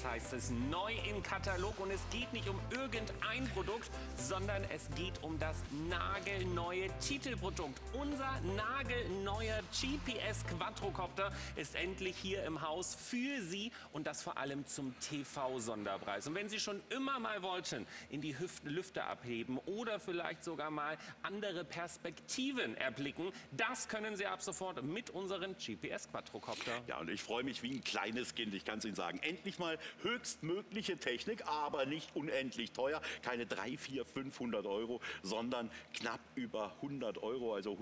GPS heißt es, neu im Katalog. Und es geht nicht um irgendein Produkt, sondern es geht um das nagelneue Titelprodukt. Unser nagelneuer GPS Quadrocopter ist endlich hier im Haus für Sie und das vor allem zum TV-Sonderpreis. Und wenn Sie schon immer mal wollten, in die Lüfte abheben oder vielleicht sogar mal andere Perspektiven erblicken, das können Sie ab sofort mit unseren GPS Quadrocopter. Ja, und ich freue mich wie ein kleines Kind, ich kann es Ihnen sagen. Endlich mal höchstmögliche Technik, aber nicht unendlich teuer. Keine 300, 400, 500 Euro, sondern knapp über 100 Euro, also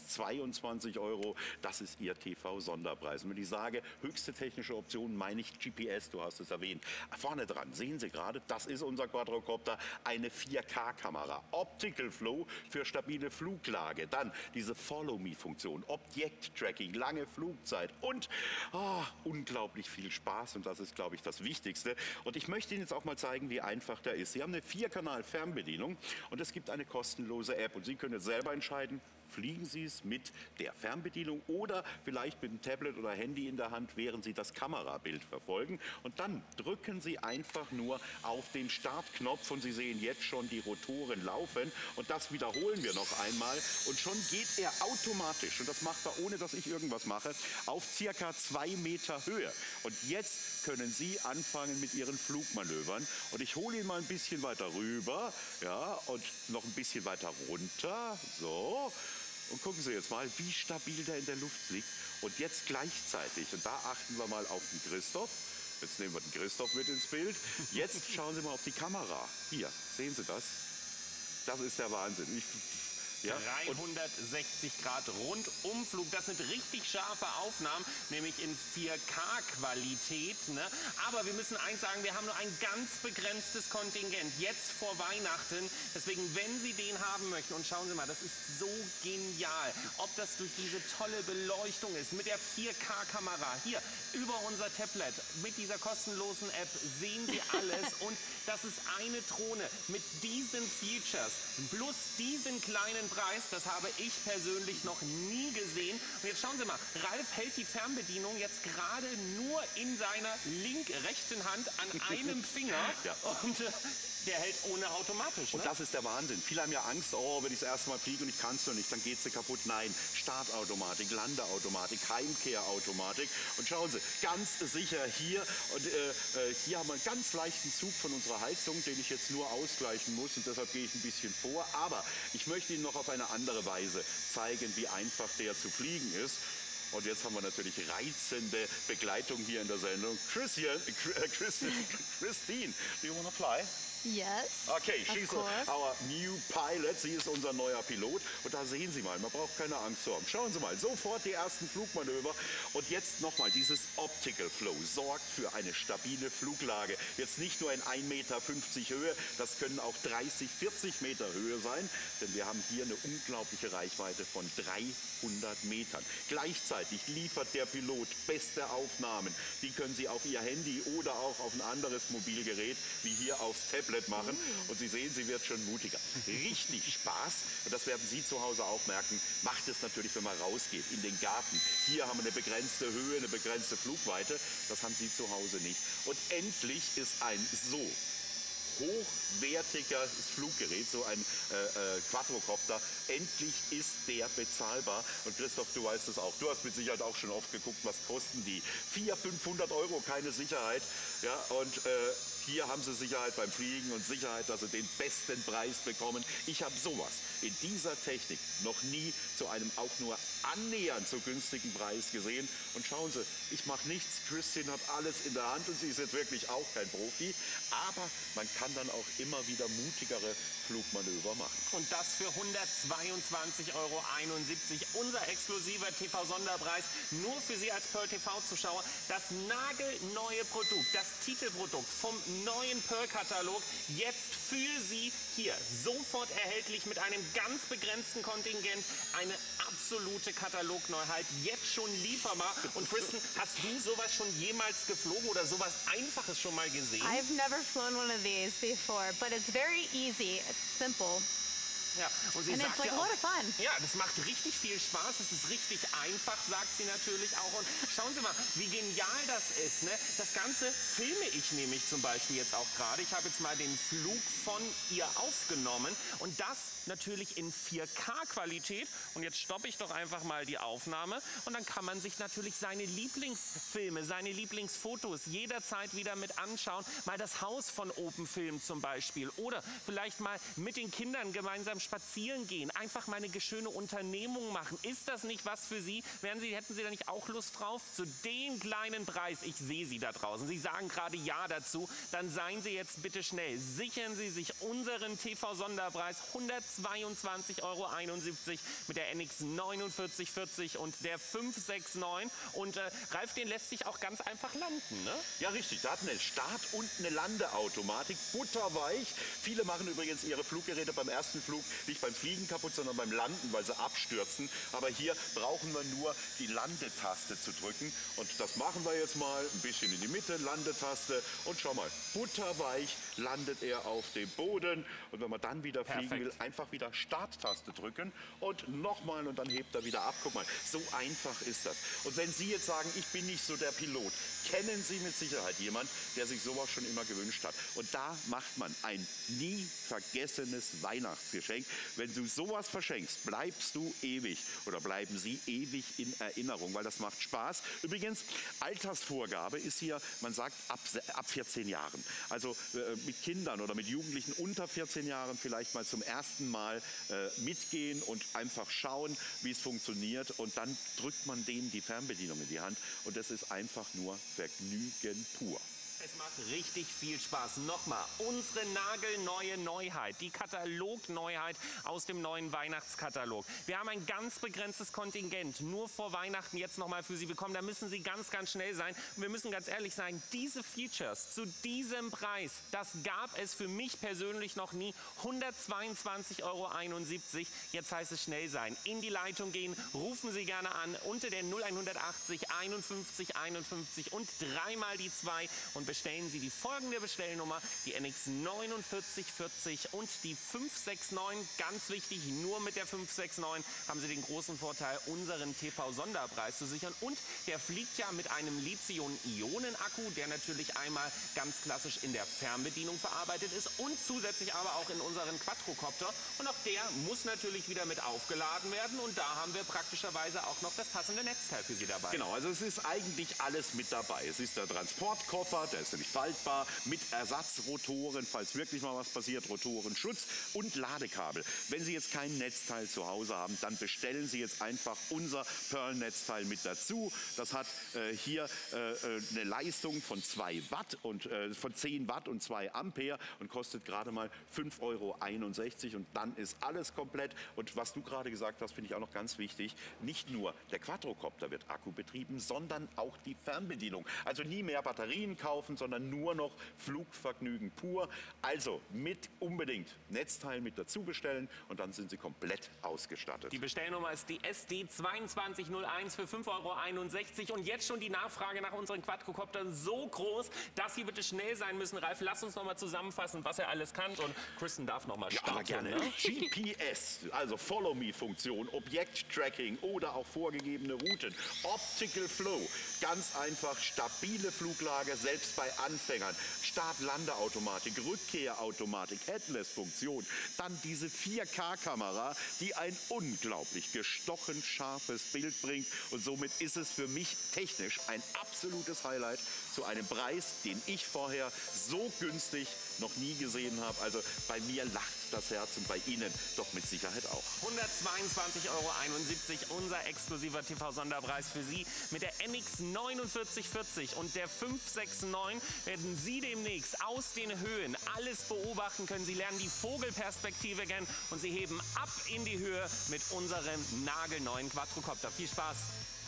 122 Euro. Das ist Ihr TV-Sonderpreis. Und wenn ich sage, höchste technische Option, meine ich GPS, du hast es erwähnt. Vorne dran sehen Sie gerade, das ist unser Quadrocopter, eine 4K-Kamera. Optical Flow für stabile Fluglage. Dann diese Follow-Me-Funktion, Objekt-Tracking, lange Flugzeit und unglaublich viel Spaß. Und das ist, glaube ich, das Wichtigste. Und ich möchte Ihnen jetzt auch mal zeigen, wie einfach der ist. Sie haben eine 4-Kanal-Fernbedienung und es gibt eine kostenlose App. Und Sie können jetzt selber entscheiden, fliegen Sie es mit der Fernbedienung oder vielleicht mit dem Tablet oder Handy in der Hand, während Sie das Kamerabild verfolgen. Und dann drücken Sie einfach nur auf den Startknopf und Sie sehen jetzt schon die Rotoren laufen. Und das wiederholen wir noch einmal. Und schon geht er automatisch, und das macht er, ohne dass ich irgendwas mache, auf circa 2 Meter Höhe. Und jetzt können Sie anfangen mit Ihren Flugmanövern. Und ich hole ihn mal ein bisschen weiter rüber, ja, und noch ein bisschen weiter runter, so. Und gucken Sie jetzt mal, wie stabil der in der Luft liegt. Und jetzt gleichzeitig, und da achten wir mal auf den Christoph. Jetzt nehmen wir den Christoph mit ins Bild. Jetzt schauen Sie mal auf die Kamera. Hier, sehen Sie das? Das ist der Wahnsinn. Ja, 360 Grad Rundumflug. Das sind richtig scharfe Aufnahmen, nämlich in 4K-Qualität. Ne? Aber wir müssen eins sagen, wir haben nur ein ganz begrenztes Kontingent jetzt vor Weihnachten. Deswegen, wenn Sie den haben möchten, und schauen Sie mal, das ist so genial. Ob das durch diese tolle Beleuchtung ist, mit der 4K-Kamera, hier über unser Tablet, mit dieser kostenlosen App sehen Sie alles. Und das ist eine Drohne mit diesen Features, plus diesen kleinen Preis, das habe ich persönlich noch nie gesehen. Und jetzt schauen Sie mal, Ralf hält die Fernbedienung jetzt gerade nur in seiner rechten Hand an einem Finger. Ja. Und der hält ohne automatisch. Und das ist der Wahnsinn. Viele haben ja Angst, oh, wenn ich das erste Mal fliege und ich kann es noch nicht, dann geht sie kaputt. Nein, Startautomatik, Landeautomatik, Heimkehrautomatik. Und schauen Sie, ganz sicher hier. Und hier haben wir einen ganz leichten Zug von unserer Heizung, den ich jetzt nur ausgleichen muss. Und deshalb gehe ich ein bisschen vor. Aber ich möchte Ihnen noch auf eine andere Weise zeigen, wie einfach der zu fliegen ist. Und jetzt haben wir natürlich reizende Begleitung hier in der Sendung. Christine, do you want to fly? Yes. Okay, she's our new pilot. Sie ist unser neuer Pilot. Und da sehen Sie mal, man braucht keine Angst zu haben. Schauen Sie mal, sofort die ersten Flugmanöver. Und jetzt nochmal, dieses Optical Flow sorgt für eine stabile Fluglage. Jetzt nicht nur in 1,50 Meter Höhe, das können auch 30, 40 Meter Höhe sein. Denn wir haben hier eine unglaubliche Reichweite von 300 Metern. Gleichzeitig liefert der Pilot beste Aufnahmen. Die können Sie auf Ihr Handy oder auch auf ein anderes Mobilgerät, wie hier aufs Tablet machen. Und Sie sehen, sie wird schon mutiger. Richtig Spaß. Und das werden Sie zu Hause auch merken. Macht es natürlich, wenn man rausgeht in den Garten. Hier haben wir eine begrenzte Höhe, eine begrenzte Flugweite. Das haben Sie zu Hause nicht. Und endlich ist ein so hochwertiges Fluggerät, so ein Quadrocopter. Endlich ist der bezahlbar. Und Christoph, du weißt es auch. Du hast mit Sicherheit auch schon oft geguckt, was kosten die. 400, 500 Euro, keine Sicherheit. Ja, und hier haben sie Sicherheit beim Fliegen und Sicherheit, dass sie den besten Preis bekommen. Ich habe sowas in dieser Technik noch nie zu einem auch nur annähernd so günstigen Preis gesehen. Und schauen Sie, ich mache nichts. Christine hat alles in der Hand und sie ist jetzt wirklich auch kein Profi. Aber man kann dann auch immer wieder mutigere Flugmanöver machen. Und das für 122,71 Euro. Unser exklusiver TV-Sonderpreis. Nur für Sie als Pearl TV-Zuschauer. Das nagelneue Produkt, das Titelprodukt vom neuen Pearl-Katalog. Jetzt für Sie hier sofort erhältlich mit einem ganz begrenzten Kontingent. Eine absolute Katalogneuheit. Jetzt schon lieferbar. Und Kristen, hast du sowas schon jemals geflogen oder sowas Einfaches schon mal gesehen? I've never flown one of these before, but it's very easy. It's simple. Ja, und sie And sagt it's like ja a auch, lot of fun. ja, das macht richtig viel Spaß, es ist richtig einfach, sagt sie natürlich auch. Und schauen Sie mal, wie genial das ist. Ne? Das Ganze filme ich nämlich zum Beispiel jetzt auch gerade. Ich habe jetzt mal den Flug von ihr aufgenommen und das natürlich in 4K-Qualität. Und jetzt stoppe ich doch einfach mal die Aufnahme und dann kann man sich natürlich seine Lieblingsfilme, seine Lieblingsfotos jederzeit wieder mit anschauen. Mal das Haus von oben filmen zum Beispiel oder vielleicht mal mit den Kindern gemeinsam spazieren gehen, einfach mal eine schöne Unternehmung machen. Ist das nicht was für Sie? Hätten Sie da nicht auch Lust drauf? Zu den kleinen Preis, ich sehe Sie da draußen, Sie sagen gerade Ja dazu, dann seien Sie jetzt bitte schnell. Sichern Sie sich unseren TV-Sonderpreis 122,71 € mit der NX 4940 und der 569. Und Ralf, den lässt sich auch ganz einfach landen, ne? Ja, richtig. Da hat eine Start- und eine Landeautomatik, butterweich. Viele machen übrigens ihre Fluggeräte beim ersten Flug nicht beim Fliegen kaputt, sondern beim Landen, weil sie abstürzen. Aber hier brauchen wir nur die Landetaste zu drücken. Und das machen wir jetzt mal ein bisschen in die Mitte, Landetaste. Und schau mal, butterweich landet er auf dem Boden. Und wenn man dann wieder fliegen will, einfach wieder Starttaste drücken und nochmal und dann hebt er wieder ab. Guck mal, so einfach ist das. Und wenn Sie jetzt sagen, ich bin nicht so der Pilot, kennen Sie mit Sicherheit jemand, der sich sowas schon immer gewünscht hat. Und da macht man ein nie vergessenes Weihnachtsgeschenk. Wenn du sowas verschenkst, bleibst du ewig oder bleiben Sie ewig in Erinnerung, weil das macht Spaß. Übrigens, Altersvorgabe ist hier, man sagt ab 14 Jahren. Also mit Kindern oder mit Jugendlichen unter 14 Jahren vielleicht mal zum ersten Mal mitgehen und einfach schauen, wie es funktioniert. Und dann drückt man denen die Fernbedienung in die Hand und das ist einfach nur Vergnügen pur. Es macht richtig viel Spaß. Nochmal, unsere nagelneue Neuheit, die Katalogneuheit aus dem neuen Weihnachtskatalog. Wir haben ein ganz begrenztes Kontingent, nur vor Weihnachten jetzt nochmal für Sie bekommen. Da müssen Sie ganz, ganz schnell sein. Und wir müssen ganz ehrlich sein, diese Features zu diesem Preis, das gab es für mich persönlich noch nie. 122,71 €. Jetzt heißt es schnell sein. In die Leitung gehen, rufen Sie gerne an unter der 0180 51 51 und dreimal die 2 und bestellen Sie die folgende Bestellnummer, die NX 4940 und die 569. Ganz wichtig, nur mit der 569 haben Sie den großen Vorteil, unseren TV-Sonderpreis zu sichern. Und der fliegt ja mit einem Lithium-Ionen-Akku, der natürlich einmal ganz klassisch in der Fernbedienung verarbeitet ist und zusätzlich aber auch in unseren Quadrocopter. Und auch der muss natürlich wieder mit aufgeladen werden. Und da haben wir praktischerweise auch noch das passende Netzteil für Sie dabei. Genau, also es ist eigentlich alles mit dabei. Es ist der Transportkoffer, der ist nämlich faltbar, mit Ersatzrotoren, falls wirklich mal was passiert, Rotorenschutz und Ladekabel. Wenn Sie jetzt kein Netzteil zu Hause haben, dann bestellen Sie jetzt einfach unser Pearl-Netzteil mit dazu. Das hat hier eine Leistung von 2 Watt und von 10 Watt und 2 Ampere und kostet gerade mal 5,61 € und dann ist alles komplett. Und was du gerade gesagt hast, finde ich auch noch ganz wichtig, nicht nur der Quadrocopter wird akkubetrieben, sondern auch die Fernbedienung. Also nie mehr Batterien kaufen, sondern nur noch Flugvergnügen pur. Also unbedingt Netzteil mit dazu bestellen und dann sind Sie komplett ausgestattet. Die Bestellnummer ist die SD 2201 für 5,61 € und jetzt schon die Nachfrage nach unseren Quadrocoptern so groß, dass Sie bitte schnell sein müssen. Ralf, lass uns noch mal zusammenfassen, was er alles kann und Kristen darf noch mal starten. Ja, gerne. Ne? GPS, also Follow-Me-Funktion, Objekt-Tracking oder auch vorgegebene Routen. Optical Flow, ganz einfach stabile Fluglage, selbst bei Anfängern. Start-Landeautomatik, Rückkehrautomatik, Headless-Funktion. Dann diese 4K-Kamera, die ein unglaublich gestochen scharfes Bild bringt. Und somit ist es für mich technisch ein absolutes Highlight zu einem Preis, den ich vorher so günstig noch nie gesehen habe. Also bei mir lacht das Herz und bei Ihnen doch mit Sicherheit auch. 122,71 €, unser exklusiver TV-Sonderpreis für Sie. Mit der NX 4940 und der 569 werden Sie demnächst aus den Höhen alles beobachten können. Sie lernen die Vogelperspektive kennen und Sie heben ab in die Höhe mit unserem nagelneuen Quadrocopter. Viel Spaß!